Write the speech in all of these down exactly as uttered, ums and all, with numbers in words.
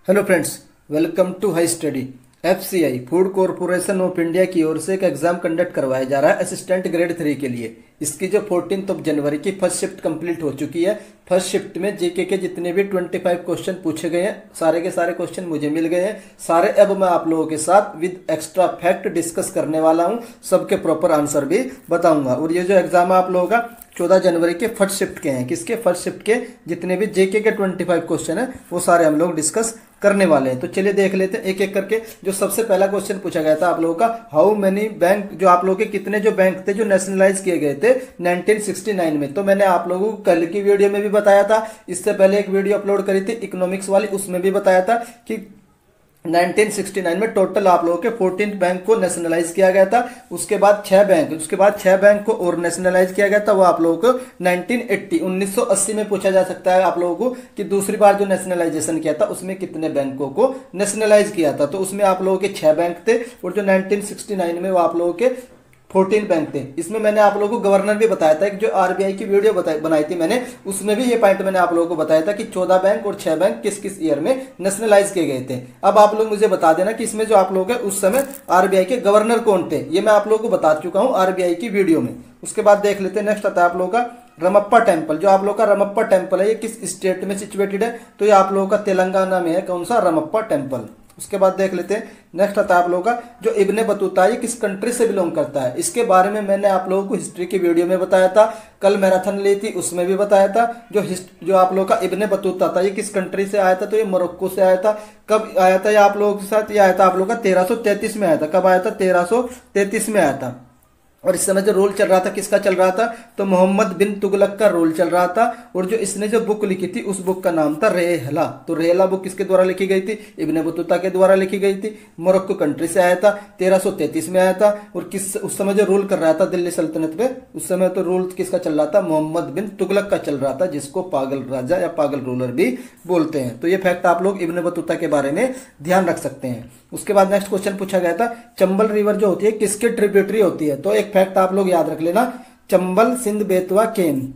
Hello friends, welcome to high study. FCI food corporation of India की ओर से एक एग्जाम कंडक्ट करवाया जा रहा है असिस्टेंट ग्रेड थ्री के लिए। इसकी जो फोर्टीन ऑफ जनवरी की फर्स्ट शिफ्ट कंप्लीट हो चुकी है। फर्स्ट शिफ्ट में जीके के जितने भी पच्चीस क्वेश्चन पूछे गए हैं, सारे के सारे क्वेश्चन मुझे मिल गए हैं। सारे अब मैं आप लोगों के साथ विद एक्स्ट्रा फैक्ट डिस्कस करने वाला हूं, सबके प्रॉपर आंसर भी बताऊंगा। और ये जो एग्जाम है आप लोगों का चौदह जनवरी के फर्स्ट शिफ्ट के हैं। किसके? फर्स्ट शिफ्ट के जितने भी जेके के पच्चीस क्वेश्चन है वो सारे हम लोग डिस्कस करने वाले हैं। तो चलिए देख लेते हैं एक एक करके। जो सबसे पहला क्वेश्चन पूछा गया था आप लोगों का, हाउ मेनी बैंक, जो आप लोगों के कितने जो बैंक थे जो नेशनलाइज किए गए थे नाइनटीन सिक्सटी नाइन में। तो मैंने आप लोगों को कल की वीडियो में भी बताया था, इससे पहले एक वीडियो अपलोड करी थी इकोनॉमिक्स वाली, उसमें भी बताया था कि नाइनटीन सिक्सटी नाइन में टोटल आप लोगों के चौदह बैंक को नेशनलाइज किया गया था। उसके बाद छह बैंक उसके बाद छह बैंक को और नेशनलाइज किया गया था। वो आप लोगों को नाइनटीन एटी उन्नीस सौ अस्सी में पूछा जा सकता है आप लोगों को कि दूसरी बार जो नेशनलाइजेशन किया था उसमें कितने बैंकों को नेशनलाइज किया था। तो उसमें आप लोगों के छह बैंक थे और जो नाइनटीन सिक्सटी नाइन में वो आप लोगों के चौदह बैंक थे। इसमें मैंने आप लोगों को गवर्नर भी बताया था, जो आरबीआई की वीडियो बनाई थी मैंने, उसमें भी ये पॉइंट मैंने आप लोगों को बताया था कि चौदह बैंक और छह बैंक किस किस ईयर में नेशनलाइज किए गए थे। अब आप लोग मुझे बता देना कि इसमें जो आप लोग हैं उस समय आरबीआई के गवर्नर कौन थे। ये मैं आप लोगों को बता चुका हूं आरबीआई की वीडियो में। उसके बाद देख लेते हैं, नेक्स्ट आता है आप लोगों का रमप्पा टेम्पल। जो आप लोगों का रमप्पा टेम्पल है ये किस स्टेट में सिचुएटेड है? तो ये आप लोगों का तेलंगाना में है। कौन सा? रमप्पा टेम्पल। उसके बाद देख लेते हैं, नेक्स्ट आता है आप लोगों का जो इब्ने बतूता ये किस कंट्री से बिलोंग करता है। इसके बारे में मैंने आप लोगों को हिस्ट्री की वीडियो में बताया था, कल मैराथन ली थी उसमें भी बताया था। जो जो आप लोगों का इब्ने बतूता था ये किस कंट्री से आया था? तो ये मोरक्को से आया था। कब आया था ये आप लोगों के साथ? ये आया था आप लोगों का तेरह सौ तैंतीस में आया था। कब आया था? तेरह सौ तैंतीस में आया था। और इस समय जो रोल चल रहा था किसका चल रहा था? तो मोहम्मद बिन तुगलक का रोल चल रहा था। और जो इसने जो बुक लिखी थी उस बुक का नाम था रेहला। तो रेहला बुक किसके द्वारा लिखी गई थी? इब्ने बतूता के द्वारा लिखी गई थी। मोरक्को कंट्री से आया था, तेरह सौ तैंतीस में आया था। और किस उस समय जो रूल कर रहा था दिल्ली सल्तनत पे, उस समय तो रूल किसका चल रहा था? मोहम्मद बिन तुगलक का चल रहा था, जिसको पागल राजा या पागल रूलर भी बोलते हैं। तो ये फैक्ट आप लोग इब्ने बतूता के बारे में ध्यान रख सकते हैं। उसके बाद नेक्स्ट क्वेश्चन पूछा गया था, चंबल रिवर जो होती है किसके ट्रिब्यूटरी होती है? तो एक फैक्ट आप लोग याद रख लेना, चंबल सिंध बेतवा केन।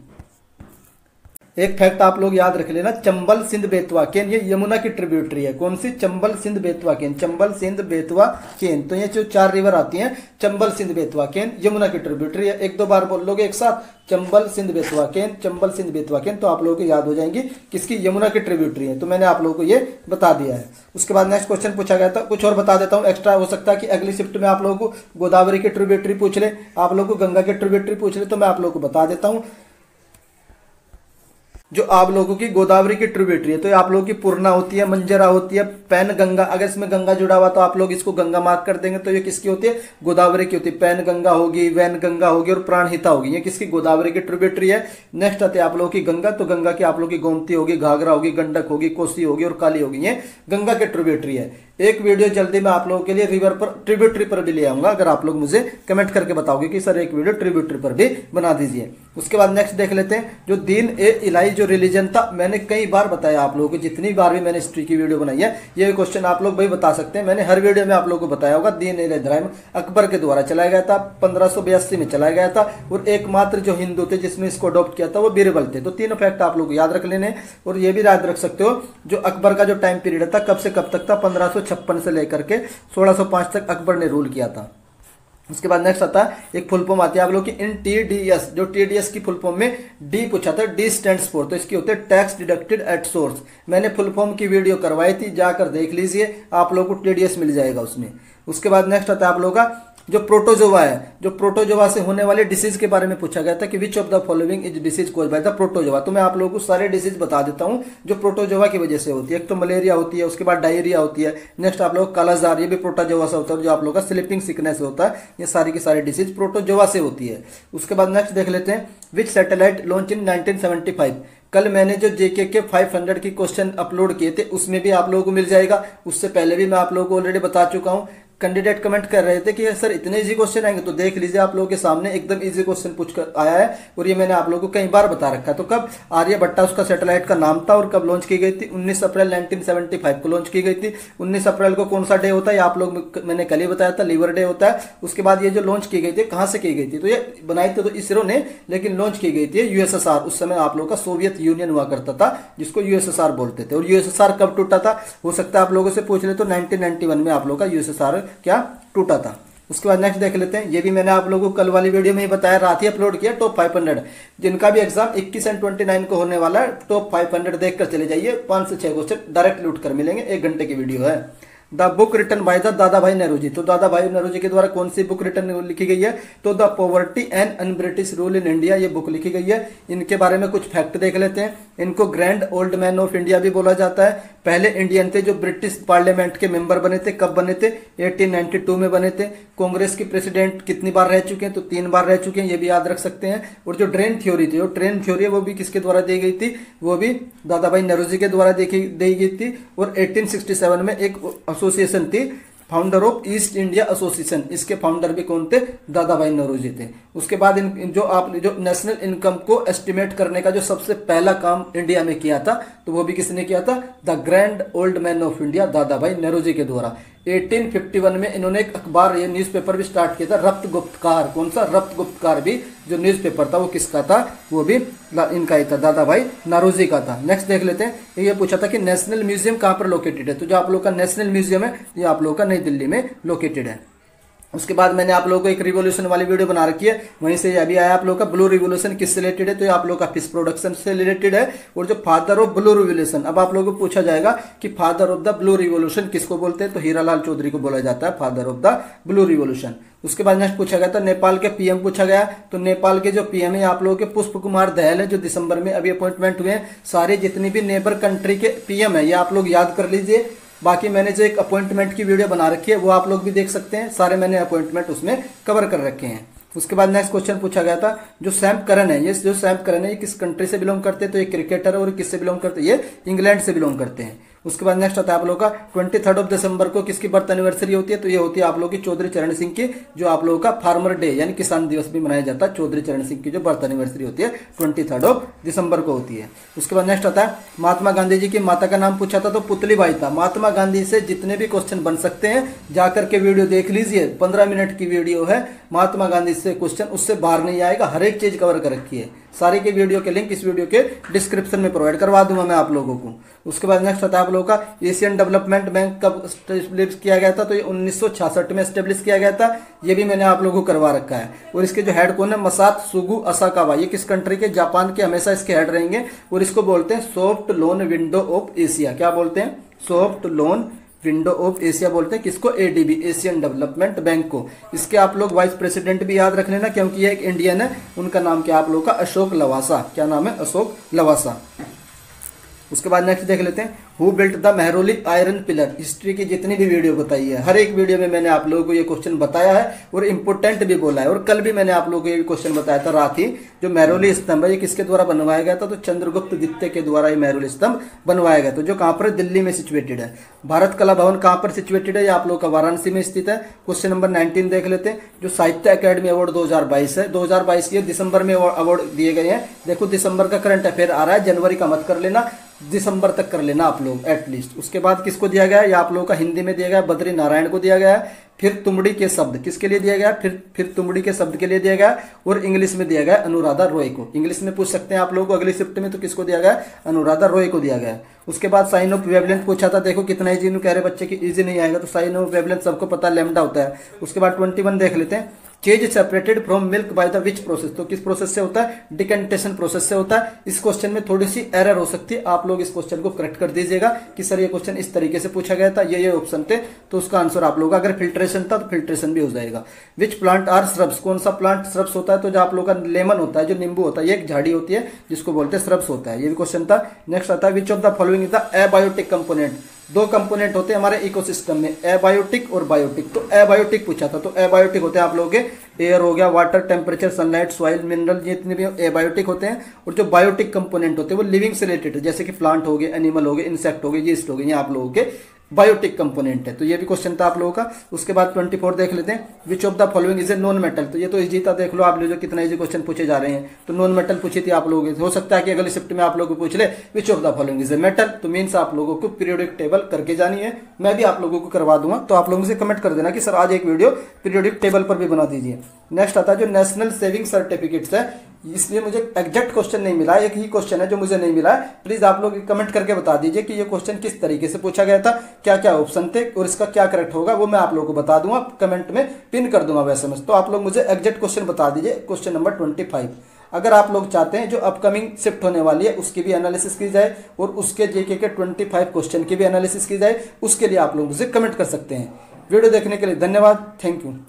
एक फैक्ट आप लोग याद रख लेना, चंबल सिंध बेतवा केन ये यमुना की ट्रिब्यूटरी है। कौन सी? चंबल सिंध बेतवा केन। चंबल सिंध बेतवा केन, तो ये जो चार रिवर आती हैं चंबल सिंध बेतवा केन यमुना की ट्रिब्यूटरी है। एक दो बार बोल लोगे एक साथ, चंबल सिंध बेतवा केन, चंबल सिंध बेतवा केन, तो आप लोगों को याद हो जाएंगी किसकी? यमुना की ट्रिब्यूटरी है। तो मैंने आप लोगों को ये बता दिया है। उसके बाद नेक्स्ट क्वेश्चन पूछा गया था, कुछ और बता देता हूं एक्स्ट्रा, हो सकता है कि अगली शिफ्ट में आप लोगों को गोदावरी की ट्रिब्यूटरी पूछ ले, आप लोगों को गंगा की ट्रिब्यूटरी पूछ ले, तो मैं आप लोगों को बता देता हूं। जो आप लोगों की गोदावरी की ट्रिब्यूटरी है तो ये आप लोगों की पूर्णा होती है, मंजरा होती है, पैन गंगा। अगर इसमें गंगा जुड़ा हुआ तो आप लोग इसको गंगा मार्क कर देंगे। तो ये किसकी होती है? गोदावरी की होती है। पैन गंगा होगी, वैन गंगा होगी और प्राणहिता होगी। ये किसकी? गोदावरी की ट्रिब्यूटरी है। नेक्स्ट आते हैं आप लोगों की गंगा। तो गंगा की आप लोगों की गोमती होगी, घाघरा होगी, गंडक होगी, कोसी होगी और काली होगी। ये गंगा की ट्रिब्यूटरी है। एक वीडियो जल्दी मैं आप लोगों के लिए रिवर पर ट्रिब्यूटरी पर भी ले आऊंगा, अगर आप लोग मुझे कमेंट करके बताओगे कि सर एक वीडियो ट्रिब्यूटरी पर भी बना दीजिए। उसके बाद नेक्स्ट देख लेते हैं, जो दीन ए इलाही जो रिलीजन था, मैंने कई बार बताया आप लोगों को, जितनी बार भी मैंने हिस्ट्री की वीडियो बनाई है ये क्वेश्चन आप लोग भाई बता सकते हैं। मैंने हर वीडियो में आप लोगों को बताया होगा, दीन ए धर्म अकबर के द्वारा चलाया गया था, पंद्रह सौ बयासी में चलाया गया था। और एकमात्र जो हिंदू थे जिसमें इसको अडॉप्ट किया था वो बीरबल थे। तो तीनों फैक्ट आप लोग याद रख लेने। और ये भी याद रख सकते हो जो अकबर का जो टाइम पीरियड था कब से कब तक था? पंद्रह सौ छप्पन से लेकर के सोलह सौ पांच तक अकबर ने रूल किया था। उसके बाद नेक्स्ट आता है, एक फुल फॉर्म आती है आप लोग की इन टीडीएस। जो टीडीएस की फुल फॉर्म में डी पूछा था, डी स्टैंड्स फॉर, तो इसकी होती है टैक्स डिडक्टेड एट सोर्स। मैंने फुल फॉर्म की वीडियो करवाई थी, जाकर देख लीजिए, आप लोगों को टीडीएस मिल जाएगा उसमें। उसके बाद नेक्स्ट आता है आप लोगों का जो प्रोटोजोवा है, जो प्रोटोजोवा से होने वाले डिसीज के बारे में पूछा गया था कि which of the following is disease caused by the protozoa. तो मैं आप लोगों को सारे डिसीज बता देता हूं जो प्रोटोजोवा की वजह से होती है। एक तो मलेरिया होती है, उसके बाद डायरिया होती है, नेक्स्ट आप लोग कालाजार, ये भी प्रोटोजोवा से होता है। जो आप लोगों का स्लीपिंग सिकनेस होता है, ये सारी की सारी डिसीज प्रोटोजोवा से होती है। उसके बाद नेक्स्ट देख लेते हैं, which satellite launch in nineteen seventy five. कल मैंने जो जेके के पाँच सौ की क्वेश्चन अपलोड किए थे उसमें भी आप लोगों को मिल जाएगा। उससे पहले भी मैं आप लोगों को ऑलरेडी बता चुका हूं कैंडिडेट कमेंट कर रहे थे कि सर इतने इजी क्वेश्चन आएंगे, तो देख लीजिए आप लोगों के सामने एकदम इजी क्वेश्चन पूछ कर आया है और ये मैंने आप लोगों को कई बार बता रखा है। तो कब आर्यभट्टा उसका सैटेलाइट का नाम था और कब लॉन्च की गई थी, उन्नीस अप्रैल नाइनटीन सेवेंटी फाइव को लॉन्च की गई थी। उन्नीस अप्रैल को कौन सा डे होता है, आप लोग मैंने कल ही बताया था, लीवर डे होता है। उसके बाद ये जो लॉन्च की गई थी कहां से की गई थी, तो ये बनाई थी तो इसरो ने, लेकिन लॉन्च की गई थी यूएसएसआर। उस समय आप लोगों का सोवियत यूनियन हुआ करता था जिसको यूएसएसआर बोलते थे। और यूएसएसआर कब टूटा था, हो सकता है आप लोगों से पूछ ले, तो नाइनटीन नाइनटी वन में आप लोगों का यूएसएसआर क्या टूटा था। उसके बाद नेक्स्ट देख लेते हैं, ये भी मैंने आप लोगों को कल वाली वीडियो में ही बताया, रात ही अपलोड किया, टॉप फाइव हंड्रेड जिनका भी एग्जाम इक्कीस एंड उनतीस को होने वाला है, टॉप फाइव हंड्रेड देखकर चले जाइए। पांच से छह क्वेश्चन डायरेक्ट लूट कर मिलेंगे, एक घंटे की वीडियो है। The book written by the Dadabhai Nehru. तो दादा भाई नेहरू के द्वारा कौन सी बुक रिटन लिखी गई है, तो the poverty and un British rule in India, ये बुक लिखी गई है। इनके बारे में कुछ फैक्ट देख लेते हैं। इनको grand old man of India भी बोला जाता है। पहले इंडियन थे जो ब्रिटिश पार्लियामेंट के मेंबर बने थे, कब बने थे, अठारह सौ बानवे में बने थे। कांग्रेस के प्रेसिडेंट कितनी बार रह चुके हैं, तो तीन बार रह चुके हैं, ये भी याद रख सकते हैं। और जो ड्रेन थ्योरी थी, वो ट्रेन थ्योरी है वो भी किसके द्वारा दी गई थी, वो भी दादा भाई नेहरू जी के द्वारा देखी दी गई थी। और अठारह सौ सरसठ में एक एसोसिएशन थी, founder of East India association, इसके फाउंडर भी कौन थे, दादा भाई नेहरू जी थे। उसके बाद इन जो आप जो नेशनल इनकम को एस्टिमेट करने का जो सबसे पहला काम इंडिया में किया था, तो वो भी किसने किया था, the grand old man of India Dadabhai Nehru ji के द्वारा। अठारह सौ इक्यावन में इन्होंने एक अखबार, ये न्यूज़पेपर भी स्टार्ट किया था, रप्त गुप्तकार। कौन सा, रप्त गुप्तकार भी जो न्यूज़पेपर था वो किसका था, वो भी इनका ही था, दादा भाई नेहरू जी का था। नेक्स्ट देख लेते हैं, ये पूछा था कि नेशनल म्यूजियम कहाँ पर लोकेटेड है, तो जो आप लोग का नेशनल म्यूजियम है ये आप लोगों का नई दिल्ली में लोकेटेड है। उसके बाद मैंने आप लोगों को एक रिवोल्यूशन वाली वीडियो बना रखी है, वहीं से अभी आया आप लोगों का ब्लू रिवोल्यूशन किससे रिलेटेड है, तो ये आप लोगों का फिश प्रोडक्शन से रिलेटेड है। और जो फादर ऑफ ब्लू रिवोल्यूशन, अब आप लोगों को पूछा जाएगा कि father of the blue revolution किसको बोलते हैं, तो हीरालाल चौधरी को बोला जाता है father of the blue revolution. उसके बाद नेक्स्ट पूछा गया था नेपाल के पीएम पूछा गया, तो नेपाल के जो पीएम है आप लोगों के पुष्प कुमार दहल है, जो दिसंबर में अभी अपॉइंटमेंट हुए हैं। सारे जितनी भी नेबर कंट्री के पीएम है ये आप लोग याद कर लीजिए। बाकी मैंने जो एक अपॉइंटमेंट की वीडियो बना रखी है वो आप लोग भी देख सकते हैं, सारे मैंने अपॉइंटमेंट उसमें कवर कर रखे हैं। उसके बाद नेक्स्ट क्वेश्चन पूछा गया था, जो सैम करन है, ये जो सैम करन है ये किस कंट्री से बिलोंग करते हैं, तो ये क्रिकेटर है। और किससे बिलोंग करते हैं, ये इंग्लैंड से बिलोंग करते हैं। उसके बाद नेक्स्ट आता है आप लोगों का ट्वेंटी थर्ड ऑफ दिसंबर को किसकी बर्थ एनिवर्सरी होती है, तो ये होती है आप लोगों की चौधरी चरण सिंह की, जो आप लोगों का फार्मर डे यानी किसान दिवस भी मनाया जाता है। चौधरी चरण सिंह की जो बर्थ एनिवर्सरी होती है ट्वेंटी थर्ड ऑफ दिसंबर को होती है। उसके बाद नेक्स्ट आता है महात्मा गांधी जी की माता का नाम पूछा था, तो पुतली बाई था। महात्मा गांधी से जितने भी क्वेश्चन बन सकते हैं जाकर के वीडियो देख लीजिए, पंद्रह मिनट की वीडियो है। महात्मा गांधी से क्वेश्चन उससे बाहर नहीं आएगा, हर एक चीज कवर कर रखी है। सारी के वीडियो के लिंक इस वीडियो के डिस्क्रिप्शन में प्रोवाइड करवा दूंगा मैं आप लोगों को। उसके बाद नेक्स्ट आता है आप लोगों का एशियन डेवलपमेंट बैंक कब स्टेब्लिश किया गया था, तो ये उन्नीस सौ छियासठ में स्टेब्लिश किया गया था। ये भी मैंने आप लोगों को करवा रखा है। और इसके जो हेड कौन है, मसात सुगु असाकावा, ये किस कंट्री के, जापान के हमेशा इसके हेड रहेंगे। और इसको बोलते हैं soft loan window of Asia. क्या बोलते हैं, soft loan window of Asia बोलते हैं किसको, एडीबी, एशियन डेवलपमेंट बैंक को। इसके आप लोग वाइस प्रेसिडेंट भी याद रख लेना, क्योंकि ये एक इंडियन है। उनका नाम क्या आप लोग का, अशोक लवासा। क्या नाम है, अशोक लवासा। उसके बाद नेक्स्ट देख लेते हैं, who built the Mehrauli iron pillar. History की जितनी भी वीडियो बताई है, हर एक वीडियो में मैंने आप लोगों को ये क्वेश्चन बताया है और इंपोर्टेंट भी बोला है। और कल भी मैंने आप लोगों को ये क्वेश्चन बताया था रात ही, जो मेहरौली स्तंभ है ये किसके द्वारा बनवाया गया था, तो चंद्रगुप्त द्वितीय के द्वारा ये मेहरौली स्तंभ बनवाया गया था, जो कहां पर, दिल्ली में सिचुएटेड है। भारत कला भवन कहां पर सिचुएटेड है, ये आप लोग का वाराणसी में स्थित है। क्वेश्चन नंबर नाइनटीन देख लेते हैं, जो साहित्य अकादमी अवार्ड दो हजार बाईस है, दो हजार बाईस के दिसंबर में अवार्ड दिए गए हैं। देखो दिसंबर का करंट अफेयर आ रहा है, जनवरी का मत कर लेना, दिसंबर तक कर लेना आप लोग एटलीस्ट। उसके बाद किसको दिया गया है, या आप लोगों का हिंदी में दिया गया है, बद्री नारायण को दिया गया है। फिर तुमड़ी के शब्द किसके लिए दिया गया, फिर फिर तुमड़ी के शब्द के लिए दिया गया। और इंग्लिश में दिया गया अनुराधा रॉय को। इंग्लिश में पूछ सकते हैं आप लोगों को अगली शिफ्ट में, तो किसको दिया गया, अनुराधा रॉय को दिया गया। उसके बाद साइन ऑफ वेवलेंथ पूछा था, देखो कितना इजी, कह रहे बच्चे की इजी नहीं आएगा, तो साइन ऑफ वेवलेंथ सबको पता लैम्डा होता है। उसके बाद ट्वेंटी वन देख लेते हैं, cheese separated from milk by the which process, तो किस प्रोसेस से होता है, डिकेंटेशन प्रोसेस से होता है। इस क्वेश्चन में थोड़ी सी एरर हो सकती है, आप लोग इस क्वेश्चन को करेक्ट कर दीजिएगा कि सर ये क्वेश्चन इस तरीके से पूछा गया था, ये ये ऑप्शन थे, तो उसका आंसर आप लोग, अगर फिल्ट्रेशन था तो फिल्ट्रेशन भी हो जाएगा। विच प्लांट आर श्रब्स, कौन सा प्लांट श्रब्स होता है, तो जो आप लोग का लेमन होता है, जो नींबू होता है, ये एक झाड़ी होती है जिसको बोलते हैं श्रब्स होता है, ये भी क्वेश्चन था। नेक्स्ट आता है, which of the following is the abiotic component, दो कंपोनेंट होते हैं हमारे इकोसिस्टम में, एबायोटिक और बायोटिक। तो एबायोटिक पूछा था, तो एबायोटिक होते हैं आप लोगों के एयर हो गया, water, temperature, sunlight, soil, mineral, जितने भी एबायोटिक होते हैं। और जो बायोटिक कंपोनेंट होते हैं वो लिविंग से रिलेटेड है, जैसे कि प्लांट हो गए, एनिमल हो गए, इंसेक्ट हो गए, यीस्ट हो गए, ये आप लोगों के बायोटिक कंपोनेंट है। तो ये भी क्वेश्चन था आप लोगों का। उसके बाद ट्वेंटी फोर देख लेते हैं, which of the following is a non metal. तो ये तो इजी था, देख लो आप लोग जो कितना इजी क्वेश्चन पूछे जा रहे हैं। तो नॉन मेटल पूछी थी आप लोगों से, हो सकता है कि अगली शिफ्ट में आप लोगों को पूछ ले which of the following is a metal. तो मीन्स आप लोगों को पीरियोडिक टेबल करके जानी है, मैं भी आप लोगों को करवा दूंगा। तो आप लोगों से कमेंट कर देना कि सर आज एक वीडियो पीरियोडिक टेबल पर भी बना दीजिए। नेक्स्ट आता है जो नेशनल सेविंग सर्टिफिकेट्स है, इसलिए मुझे एग्जैक्ट क्वेश्चन नहीं मिला, एक ही क्वेश्चन है जो मुझे नहीं मिला है। प्लीज आप लोग कमेंट करके बता दीजिए कि ये क्वेश्चन किस तरीके से पूछा गया था, क्या क्या ऑप्शन थे और इसका क्या करेक्ट होगा, वो मैं आप लोगों को बता दूंगा, कमेंट में पिन कर दूंगा वैसे में। तो आप लोग मुझे एग्जैक्ट क्वेश्चन बता दीजिए। क्वेश्चन नंबर ट्वेंटी फाइव, अगर आप लोग चाहते हैं जो अपकमिंग शिफ्ट होने वाली है उसकी भी एनालिसिस की जाए और उसके जेके के ट्वेंटी फाइव क्वेश्चन की भी एनालिसिस की जाए, उसके लिए आप लोग मुझे कमेंट कर सकते हैं। वीडियो देखने के लिए धन्यवाद, thank you.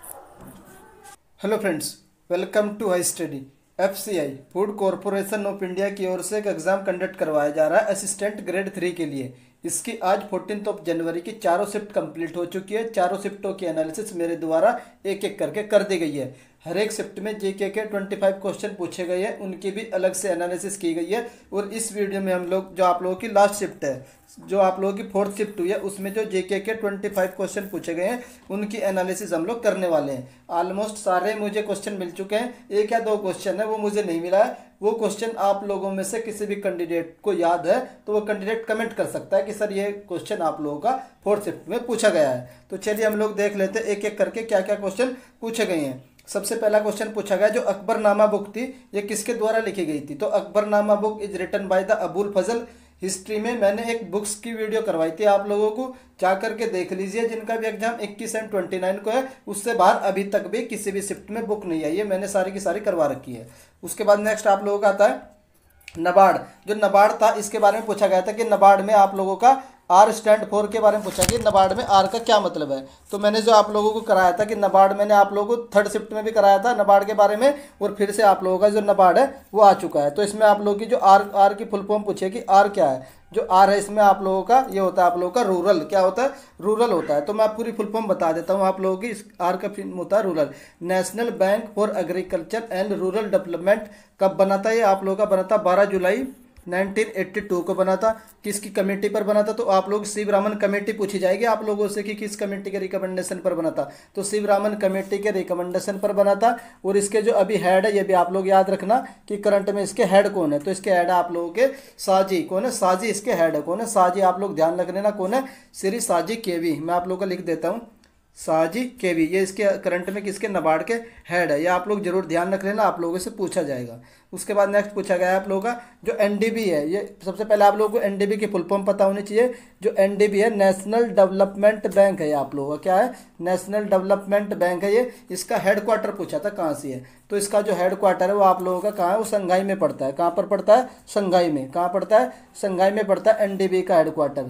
Hello friends, welcome to high study. FCI food corporation of India की ओर से एक एग्जाम कंडक्ट करवाया जा रहा है असिस्टेंट ग्रेड थ्री के लिए। इसकी आज फोर्टीन ऑफ जनवरी की चारों शिफ्ट कंप्लीट हो चुकी है। चारों शिफ्टों की एनालिसिस मेरे द्वारा एक एक करके कर दी गई है। हर एक शिफ्ट में जीके के पच्चीस क्वेश्चन पूछे गए हैं, उनकी भी अलग से एनालिसिस की गई है। और इस वीडियो में हम लोग जो आप लोगों की लास्ट शिफ्ट है, जो आप लोगों की फोर्थ शिफ्ट हुई है, उसमें जो जीके के पच्चीस क्वेश्चन पूछे गए हैं उनकी एनालिसिस हम लोग करने वाले हैं। ऑलमोस्ट सारे मुझे क्वेश्चन मिल चुके हैं, एक या दो क्वेश्चन है वो मुझे नहीं मिला है। वो क्वेश्चन आप लोगों में से किसी भी कैंडिडेट को याद है तो वो कैंडिडेट कमेंट कर सकता है कि सर ये क्वेश्चन आप लोगों का फोर्थ शिफ्ट में पूछा गया है। तो चलिए हम लोग देख लेते हैं एक एक करके क्या क्या क्वेश्चन पूछे गए हैं। सबसे पहला क्वेश्चन पूछा गया जो अकबरनामा बुक थी ये किसके द्वारा लिखी गई थी। तो Akbarnama book is written by the Abul Fazal. History में मैंने एक बुक्स की वीडियो करवाई थी, आप लोगों को जा करके देख लीजिए। जिनका भी एग्जाम इक्कीस एंड उनतीस को है उससे बाहर अभी तक भी किसी भी शिफ्ट में बुक नहीं आई है, मैंने सारी की सारी करवा रखी है। उसके बाद नेक्स्ट आप लोगों का आता है नबार्ड। जो नबार्ड था इसके बारे में पूछा गया था कि नबार्ड में आप लोगों का आर स्टैंड फोर के बारे में पूछा कि नबार्ड में आर का क्या मतलब है। तो मैंने जो आप लोगों को कराया था कि नबार्ड मैंने आप लोगों को थर्ड शिफ्ट में भी कराया था नबार्ड के बारे में, और फिर से आप लोगों का जो नबार्ड है वो आ चुका है। तो इसमें आप लोगों की जो आर आर की फुल फॉर्म पूछे कि आर क्या है। जो आर है इसमें आप लोगों का ये होता है आप लोगों का रूरल, क्या होता है रूरल होता है। तो मैं पूरी फुल फॉर्म बता देता हूँ आप लोगों की। इस आर का होता है rural. National bank for agriculture and rural development कब बना था, ये आप लोगों का बना था बारह जुलाई नाइनटीन एटी टू को बना था। किसकी कमेटी पर बना था, तो आप लोग शिव रामन कमेटी पूछी जाएगी आप लोगों से कि किस कमेटी के रिकमेंडेशन पर बना था। तो शिव रामन कमेटी के रिकमेंडेशन पर बना था। और इसके जो अभी हेड है ये भी आप लोग याद रखना कि करंट में इसके हेड कौन है। तो इसके हेड है आप लोगों के साजी। कौन है साजी, इसके हेड है कौन है साजी। आप लोग ध्यान रख लेना कौन है, श्री साजी केवी। मैं आप लोग को लिख देता हूँ साजी केवी, ये इसके करंट में किसके नबार्ड के हेड है। ये आप लोग जरूर ध्यान रख लेना, आप लोगों से पूछा जाएगा। उसके बाद नेक्स्ट पूछा गया है आप लोगों का जो एनडीबी है। ये सबसे पहले आप लोगों को एनडीबी की फुल फॉर्म पता होनी चाहिए। जो एनडीबी है नेशनल डेवलपमेंट बैंक है, आप लोगों का क्या है नेशनल डेवलपमेंट बैंक है। ये इसका हेड क्वार्टर पूछा था कहाँ से है। तो इसका जो हेड क्वार्टर है वो आप लोगों का कहाँ है, वो संघाई में पड़ता है। कहाँ पर पड़ता है, संघाई में। कहाँ पड़ता है, संघाई में पड़ता है एनडीबी का हेड क्वार्टर।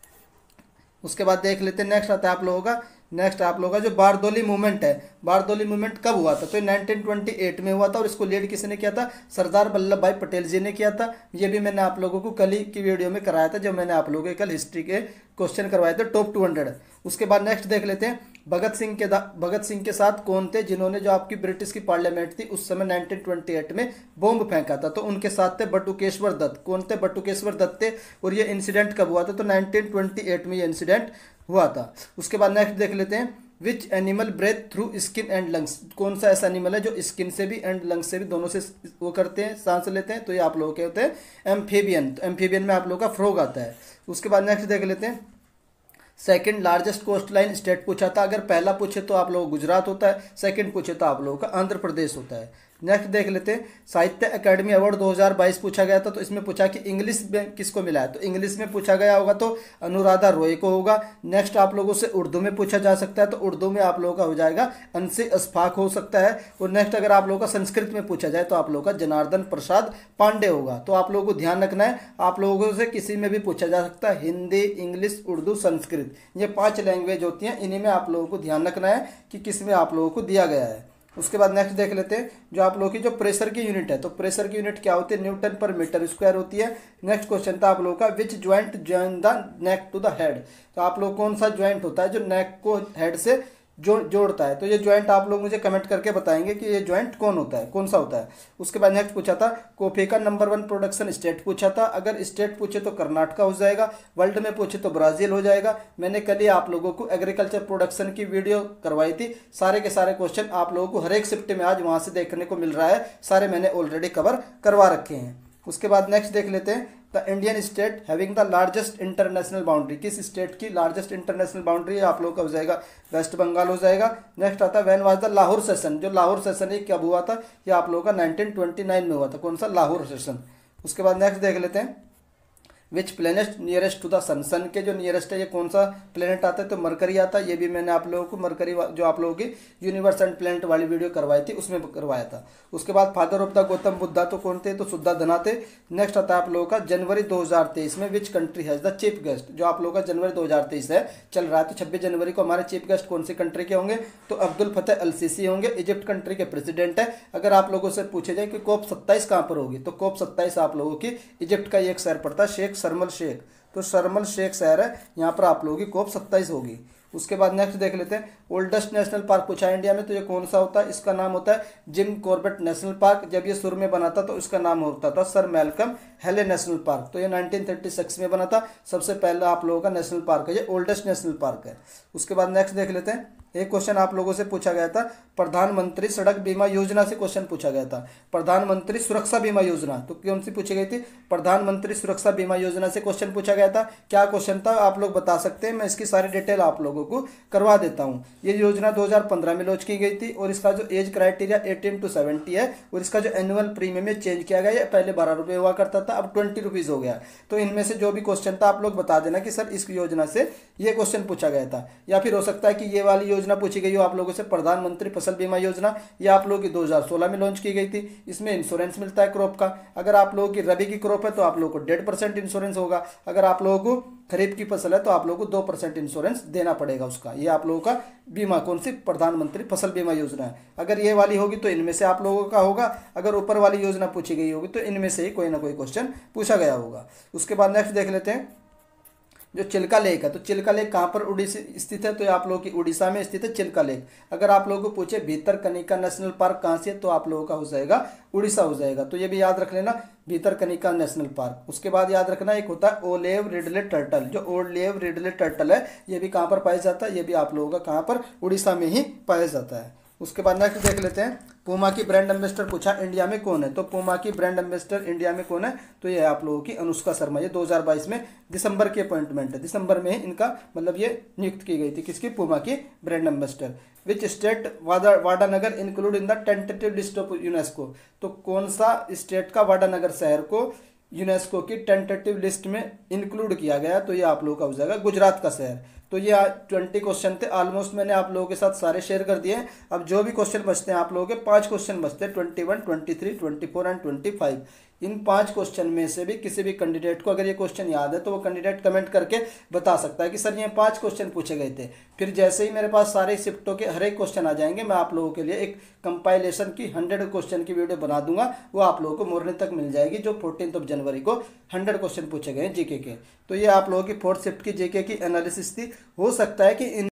उसके बाद देख लेते हैं नेक्स्ट आता है आप लोगों का नेक्स्ट आप लोगों का जो बारदोली मूवमेंट है। बारदोली मूवमेंट कब हुआ था, तो नाइनटीन ट्वेंटी एट में हुआ था। और इसको लीड किसने किया था, सरदार वल्लभ भाई पटेल जी ने किया था। ये भी मैंने आप लोगों को कल ही की वीडियो में कराया था, जब मैंने आप लोगों के कल हिस्ट्री के क्वेश्चन करवाए थे टॉप टू हंड्रेड। उसके बाद नेक्स्ट देख लेते हैं भगत सिंह के भगत सिंह के साथ कौन थे जिन्होंने जो आपकी ब्रिटिश की पार्लियामेंट थी उस समय नाइनटीन ट्वेंटी एट में बॉम्ब फेंका था। तो उनके साथ थे बटुकेश्वर दत्त। कौन थे, बटुकेश्वर दत्त थे। और ये इंसिडेंट कब हुआ था, तो नाइनटीन ट्वेंटी एट में ये इंसिडेंट हुआ था। उसके बाद नेक्स्ट देख लेते हैं which animal breath through skin and lungs. कौन सा ऐसा एनिमल है जो स्किन से भी एंड लंग्स से भी दोनों से वो करते हैं, सांस लेते हैं। तो ये आप लोगों के होते हैं एम्फीबियन। तो एम्फीबियन में आप लोगों का फ्रॉग आता है। उसके बाद नेक्स्ट देख लेते हैं second largest coastline state पूछा था। अगर पहला पूछे तो आप लोग गुजरात होता है, सेकंड पूछे तो आप लोगों का आंध्र प्रदेश होता है। नेक्स्ट देख लेते हैं साहित्य अकादमी अवार्ड दो हज़ार बाईस पूछा गया था। तो इसमें पूछा कि इंग्लिश में किसको मिला है, तो इंग्लिश में पूछा गया होगा तो अनुराधा रॉय को होगा। नेक्स्ट आप लोगों से उर्दू में पूछा जा सकता है, तो उर्दू में आप लोगों का हो जाएगा अंशी अस्फाक हो सकता है। और नेक्स्ट अगर आप लोगों का संस्कृत में पूछा जाए तो आप लोगों का जनार्दन प्रसाद पांडे होगा। तो आप लोगों को ध्यान रखना है, आप लोगों से किसी में भी पूछा जा सकता है, हिंदी, इंग्लिश, उर्दू, संस्कृत, ये पांच लैंग्वेज होती हैं। इन्हीं में आप लोगों को ध्यान रखना है कि किस में आप लोगों को दिया गया है। उसके बाद नेक्स्ट देख लेते हैं जो आप लोगों की जो प्रेशर की यूनिट है। तो प्रेशर की यूनिट क्या होती है, न्यूटन पर मीटर स्क्वायर होती है। नेक्स्ट क्वेश्चन था आप लोगों का which joint join the neck to the head. तो आप लोग कौन सा ज्वाइंट होता है जो नेक को हेड से जो जोड़ता है। तो ये ज्वाइंट आप लोग मुझे कमेंट करके बताएंगे कि ये ज्वाइंट कौन होता है, कौन सा होता है। उसके बाद नेक्स्ट पूछा था कॉफी का नंबर वन प्रोडक्शन स्टेट पूछा था। अगर स्टेट पूछे तो कर्नाटका हो जाएगा, वर्ल्ड में पूछे तो ब्राजील हो जाएगा। मैंने कल ही आप लोगों को एग्रीकल्चर प्रोडक्शन की वीडियो करवाई थी, सारे के सारे क्वेश्चन आप लोगों को हर एक शिफ्ट में आज वहां से देखने को मिल रहा है, सारे मैंने ऑलरेडी कवर करवा रखे हैं। उसके बाद नेक्स्ट देख लेते हैं the Indian state having the largest international boundary, किस स्टेट की लार्जेस्ट इंटरनेशनल बाउंड्री है आप लोगों का हो जाएगा वेस्ट बंगाल हो जाएगा। नेक्स्ट आता है when was the Lahore session, जो लाहौर सेशन ये कब हुआ था, ये आप लोगों का नाइनटीन ट्वेंटी नाइन में हुआ था, कौन सा लाहौर सेशन। उसके बाद नेक्स्ट देख लेते हैं which planet nearest to the sun, sun के जो नियरेस्ट है ये कौन सा प्लेनेट आता है, तो मरकरी आता है। ये भी मैंने आप लोगों को मरकरी जो आप लोगों की यूनिवर्स एंड प्लेनेट वाली वीडियो करवाई थी उसमें करवाया था। उसके बाद father of the Gautam Buddha तो कौन थे, तो शुद्धाधना थे। नेक्स्ट आता है आप लोगों का जनवरी दो हज़ार तेईस में which country has the chief guest, जो आप लोगों का जनवरी दो हज़ार तेईस है चल रहा है, तो छब्बीस जनवरी को हमारे चीफ गेस्ट कौन सी कंट्री के होंगे, तो अब्दुल फतेह अल सीसी होंगे, इजिप्ट कंट्री के प्रेसिडेंट है। अगर आप लोगों से पूछे जाए कि कोप सत्ताईस कहाँ पर होगी, तो कोप सत्ताईस आप लोगों की इजिप्ट का एक शहर पड़ता है शेख शर्मल शेख, तो शर्मल शेख शहर है, यहाँ पर आप लोगों की कोप सत्ताईस होगी। उसके बाद नेक्स्ट देख लेते हैं ओल्डेस्ट नेशनल पार्क पूछा है इंडिया में, तो ये कौन सा होता है, इसका नाम होता है जिम कॉर्बेट नेशनल पार्क। जब ये शुरू में बना था तो इसका नाम होता था sir Malcolm Hailey National Park, तो ये नाइनटीन थर्टी सिक्स में बना था, सबसे पहला आप लोगों का नेशनल पार्क है, ये ओल्डेस्ट नेशनल पार्क है। उसके बाद नेक्स्ट देख लेते हैं एक क्वेश्चन आप लोगों से पूछा गया था प्रधानमंत्री सड़क बीमा योजना से क्वेश्चन पूछा गया था, प्रधानमंत्री सुरक्षा बीमा योजना, तो कौन सी पूछी गई थी, प्रधानमंत्री सुरक्षा बीमा योजना से क्वेश्चन पूछा गया था। क्या क्वेश्चन था आप लोग बता सकते हैं, मैं इसकी सारी डिटेल आप लोगों को करवा देता हूं। ये योजना दो हज़ार पंद्रह में लॉन्च की गई थी और इसका जो एज क्राइटेरिया अठारह टू सत्तर है और इसका जो एनुअल प्रीमियम है चेंज किया गया है, पहले बारह रुपये हुआ करता था अब ट्वेंटी रुपीज हो गया। तो इनमें से जो भी क्वेश्चन था आप लोग बता देना कि सर इस योजना से ये क्वेश्चन पूछा गया था, या फिर हो सकता है कि ये वाली योजना पूछी गई हो आप लोगों से प्रधानमंत्री फसल बीमा योजना, ये आप लोगों की दो हज़ार सोलह में लॉन्च की गई थी। इसमें इंश्योरेंस मिलता है क्रॉप का, अगर आप लोगों की रबी की क्रॉप है तो आप लोगों को डेढ़ परसेंट इंश्योरेंस होगा, अगर आप लोगों को खरीफ की फसल है तो आप लोगों को दो परसेंट इंश्योरेंस देना पड़ेगा उसका। ये आप लोगों का बीमा कौन सी प्रधानमंत्री फसल बीमा योजना है, अगर ये वाली होगी तो इनमें से आप लोगों का होगा, अगर ऊपर वाली योजना पूछी गई होगी तो इनमें से ही कोई ना कोई क्वेश्चन पूछा गया होगा। उसके बाद नेक्स्ट देख लेते हैं जो चिल्का लेक है, तो चिल्का लेक कहाँ पर उड़ीसा स्थित है, तो ये आप लोगों की उड़ीसा में स्थित है चिल्का लेक। अगर आप लोगों को पूछे भीतरकनिका नेशनल पार्क कहाँ से है, तो आप लोगों का हो जाएगा उड़ीसा हो जाएगा, तो ये भी याद रख लेना भीतरकनिका नेशनल पार्क। उसके बाद याद रखना एक होता है ओलेव रिडले टर्टल, जो ओलेव रिडले टर्टल है ये भी कहाँ पर पाया जाता है, ये भी आप लोगों का कहाँ पर उड़ीसा में ही पाया जाता है। उसके बाद नेक्स्ट देख लेते हैं पूमा की ब्रांड एम्बेसडर पूछा इंडिया में कौन है, तो पूमा की ब्रांड एम्बेसडर इंडिया में कौन है, तो ये आप लोगों की अनुष्का शर्मा, ये दो हज़ार बाईस में दिसंबर की अपॉइंटमेंट है, दिसंबर में इनका मतलब ये नियुक्त की गई थी किसकी, पूमा की ब्रांड एम्बेसडर। विच स्टेट वाडा Vadnagar include in the tentative list of UNESCO, तो कौन सा स्टेट का वाडानगर शहर को यूनेस्को की टेंटेटिव लिस्ट में इंक्लूड किया गया, तो ये आप लोगों का हो जाएगा गुजरात का शहर। तो ये ट्वेंटी क्वेश्चन थे ऑलमोस्ट, मैंने आप लोगों के साथ सारे शेयर कर दिए। अब जो भी क्वेश्चन बचते हैं आप लोगों के पांच क्वेश्चन बचते हैं twenty one, twenty three, twenty four and twenty five. इन पांच क्वेश्चन में से भी किसी भी कैंडिडेट को अगर ये क्वेश्चन याद है तो वो कैंडिडेट कमेंट करके बता सकता है कि सर ये पांच क्वेश्चन पूछे गए थे। फिर जैसे ही मेरे पास सारे शिफ्टों के हर एक क्वेश्चन आ जाएंगे मैं आप लोगों के लिए एक कंपाइलेशन की हंड्रेड क्वेश्चन की वीडियो बना दूंगा, वो आप लोगों को मॉर्निंग तक मिल जाएगी, जो फोर्टीन ऑफ जनवरी को हंड्रेड क्वेश्चन पूछे गए जीके के। तो ये आप लोगों की फोर्थ शिफ्ट की जीके की एनालिसिस थी। हो सकता है कि इन